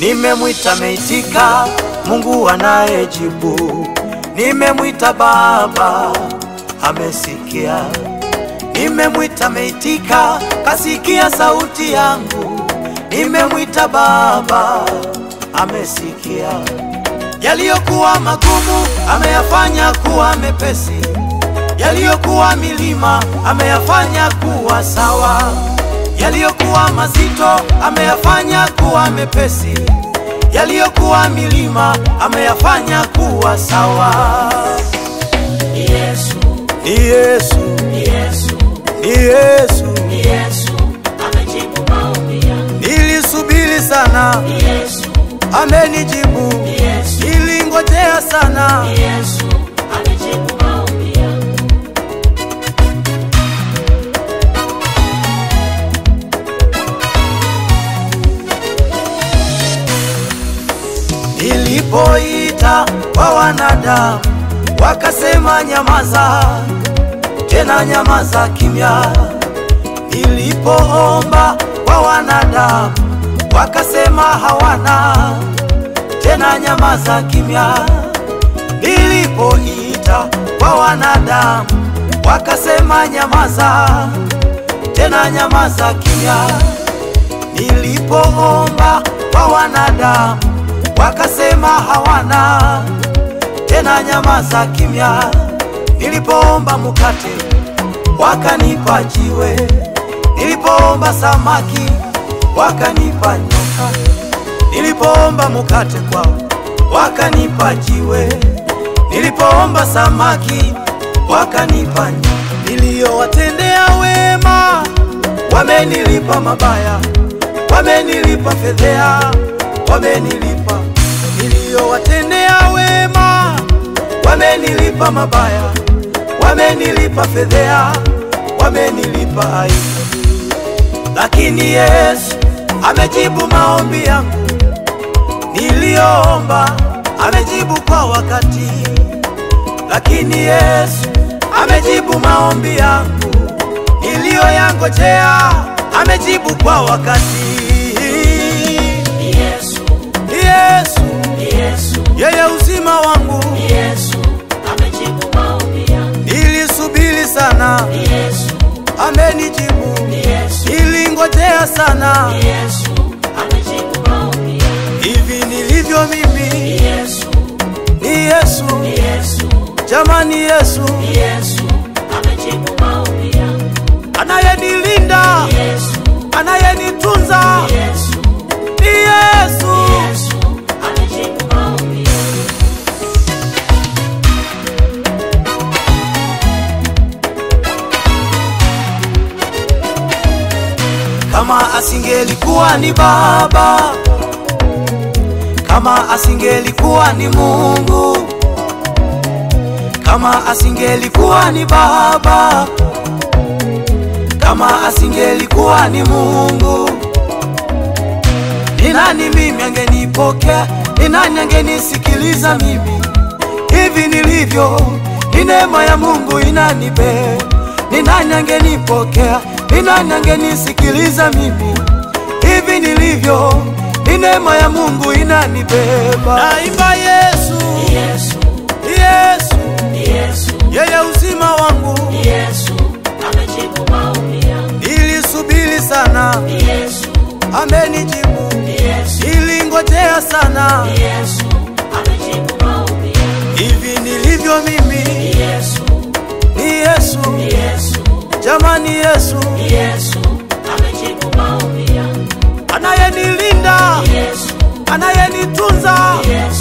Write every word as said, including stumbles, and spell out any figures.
Nimemwita meitika, Mungu anayejibu. Nimemwita Baba, amesikia. Nimemwita meitika, kasikia sauti yangu. Nimemwita Baba, amesikia. Yaliyokuwa magumu ameyafanya kuwa mepesi. Yaliyokuwa milima ameyafanya kuwa sawa. Yaliyokuwa mazito ameyafanya kuwa mepesi. Yaliyokuwa milima ameyafanya kuwa sawa. Ni Yesu, ni Yesu, ni Yesu, ni Yesu, ni Yesu, amejibu maombi yangu. Nilisubiri sana, ni Yesu, amenijibu. ni Yesu, nilingojea sana, ni Yesu, amejibu maombi yangu. Nilipoita kwa wanadamu wakasema nyamaza, tena nyamaza kimya. Nilipoomba kwa wanadamu wakasema hawana, tena nyamaza kimya. Nilipoita kwa wanadamu wakasema nyamaza, tena nyamaza kimya. Nilipoomba kwa wanadamu wakasema hawana, tena nyamaza kimya. Nilipoomba mkate wakanipa jiwe. Nilipoomba samaki wakanipa nyoka. Nilipoomba mkate kwao wakanipa jiwe. Nilipoomba samaki wakanipa nyoka. Niliyowatendea wema wamenilipa mabaya, wamenilipa fedhea, wamenilipa. Niliyowatendea wema wamenilipa mabaya, wamenilipa fedhea, wamenilipa aibu. Lakini Yesu amejibu maombi yangu niliyoomba, amejibu kwa wakati. Lakini Yesu amejibu maombi yangu niliyoyangojea, amejibu kwa wakati. Ni Yesu, ni Yesu, ni Yesu, yeye uzima wangu. ni Yesu, amejibu maombi yangu. Nilisubiri sana, ni Yesu, amenijibu. ni Yesu, nilingojea sana, ni Yesu, amejibu maombi yangu. hivi nilivyo mimi. Ni Yesu, ni Yesu, ni Yesu, jamani Yesu, ni Yesu, amejibu maombi yangu. anayenilinda, Ni Yesu, anayenitunza, ni Yesu, ni Yesu. ni Yesu, amejibu maombi yangu. Kama asingelikuwa ni Baba, kama asingelikuwa ni Mungu, kama asingelikuwa ni Baba, kama asingelikuwa ni Mungu, ni nani mimi angenipokea? Ni nani angenisikiliza mimi hivi nilivyo? Ni neema ya Mungu inanibeba. Ni nani angenipokea? Ni nani angenisikiliza mimi hivi nilivyo? Ni neema ya Mungu inanibeba. Naimba Yesu, Ni Yesu, ni Yesu, ni Yesu, yeye uzima wangu. ni Yesu, amejibu maombi yangu. Nilisubiri sana, Ni Yesu, amenijibu. ni Yesu, Nilingojea sana, ni Yesu, amejibu maombi yangu. hivi nilivyo mimi. Ni Yesu, Ni Yesu, ni Yesu, jamani Yesu, ni Yesu, amejibu maombi yangu. anayenilinda, Ni Yesu, anayenitunza, ni Yesu,